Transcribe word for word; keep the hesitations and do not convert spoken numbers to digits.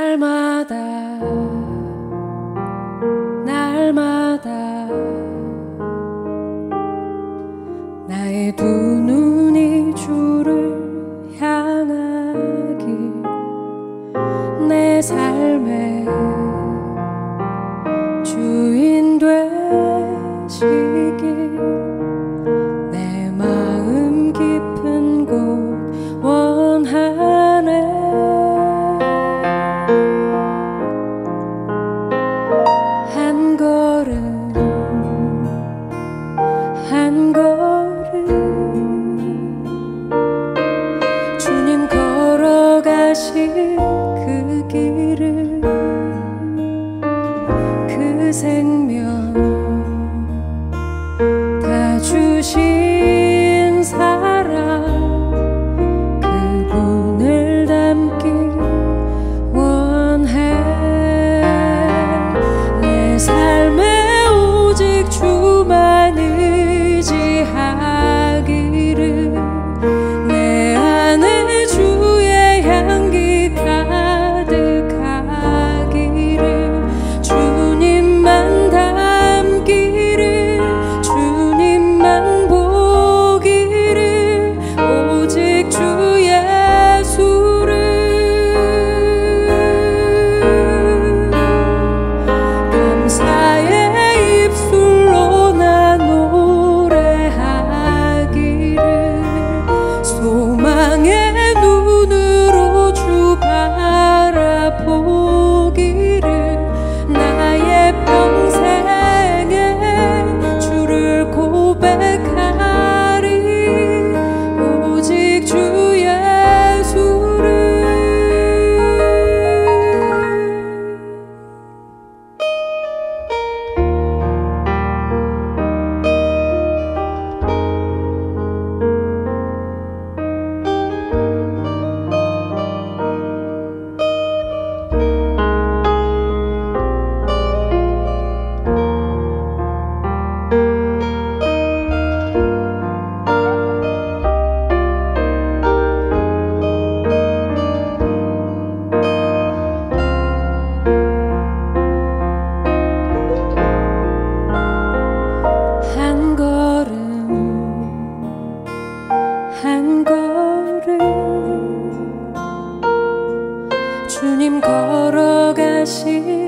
날마다 날마다 나의 두 눈이 주를 향하길, 내 삶의 주인 되시길, 내 마음 깊은 곳 원하네. 한 걸음 한 걸음 주님 걸어가신 그 길을, 그 생명 다 주신 사랑 그분을 닮길 원해. 내 삶에 오직 주만 의지하기를, 내 안에 주의 향기 가득하기를, 주님만 담기를, 주님만 보기를, 오직 주 예수를. 감사의 입술로 나 노래하기를, 소망의 눈으로 주 바라보기를, 나의 평생에 주를 고백하리, 오직 주 예수를. 한 걸음 한 걸음 주님 걸어가신